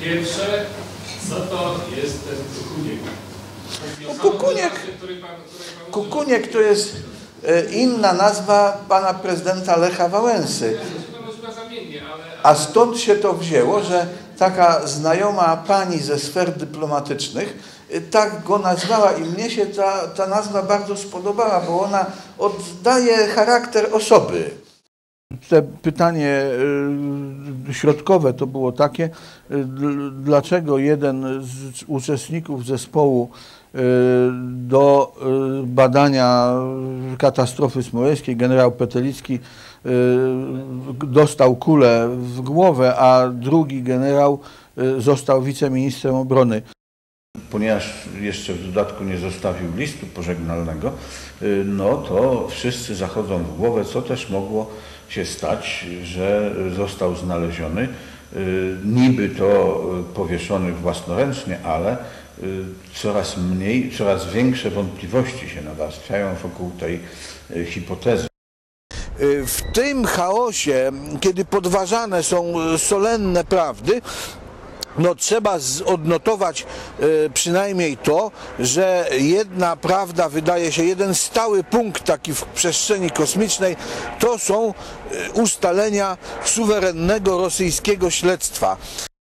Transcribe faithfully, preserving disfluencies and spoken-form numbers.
Pierwsze, co to jest ten Kukuniek? No, Kukuniek, Kukuniek to jest inna nazwa pana prezydenta Lecha Wałęsy. A stąd się to wzięło, że taka znajoma pani ze sfer dyplomatycznych tak go nazwała i mnie się ta, ta nazwa bardzo spodobała, bo ona oddaje charakter osoby. Te pytanie środkowe to było takie, dlaczego jeden z uczestników zespołu do badania katastrofy smoleńskiej, generał Petelicki, dostał kulę w głowę, a drugi generał został wiceministrem obrony. Ponieważ jeszcze w dodatku nie zostawił listu pożegnalnego, no to wszyscy zachodzą w głowę, co też mogło się stać, że został znaleziony, niby to powieszony własnoręcznie, ale coraz mniej, coraz większe wątpliwości się nawarstwiają wokół tej hipotezy. W tym chaosie, kiedy podważane są solenne prawdy, no trzeba odnotować y, przynajmniej to, że jedna prawda wydaje się, jeden stały punkt taki w przestrzeni kosmicznej, to są y, ustalenia suwerennego rosyjskiego śledztwa.